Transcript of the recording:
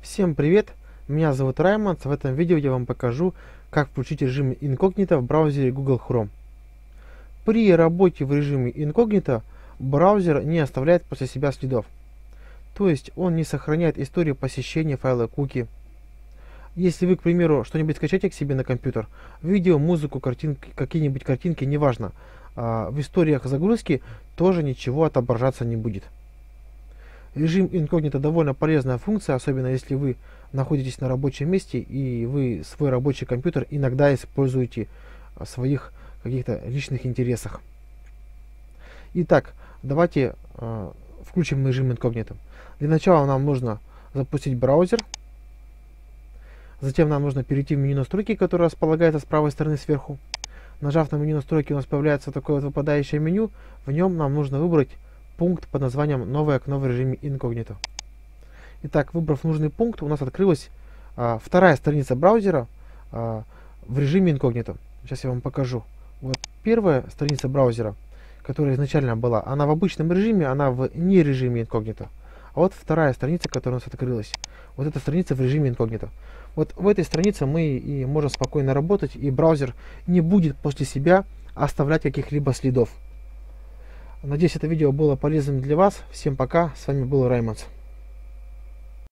Всем привет! Меня зовут Раймонд. В этом видео я вам покажу, как включить режим инкогнито в браузере Google Chrome. При работе в режиме инкогнито браузер не оставляет после себя следов. То есть он не сохраняет историю посещения файла cookie. Если вы, к примеру, что-нибудь скачаете к себе на компьютер, видео, музыку, картинки, какие-нибудь картинки, неважно, в историях загрузки тоже ничего отображаться не будет. Режим инкогнито довольно полезная функция, особенно если вы находитесь на рабочем месте и вы свой рабочий компьютер иногда используете в своих каких-то личных интересах. Итак, давайте включим режим инкогнито. Для начала нам нужно запустить браузер. Затем нам нужно перейти в меню настройки, которое располагается с правой стороны сверху. Нажав на меню настройки, у нас появляется такое вот выпадающее меню. В нем нам нужно выбрать пункт под названием «Новое окно в режиме инкогнито». Итак, выбрав нужный пункт, у нас открылась вторая страница браузера в режиме инкогнито. Сейчас я вам покажу. Вот первая страница браузера, которая изначально была, она в обычном режиме, она в не режиме инкогнито. А вот вторая страница, которая у нас открылась, вот эта страница в режиме инкогнито. Вот в этой странице мы и можем спокойно работать, и браузер не будет после себя оставлять каких-либо следов. Надеюсь, это видео было полезным для вас. Всем пока. С вами был Раймонд.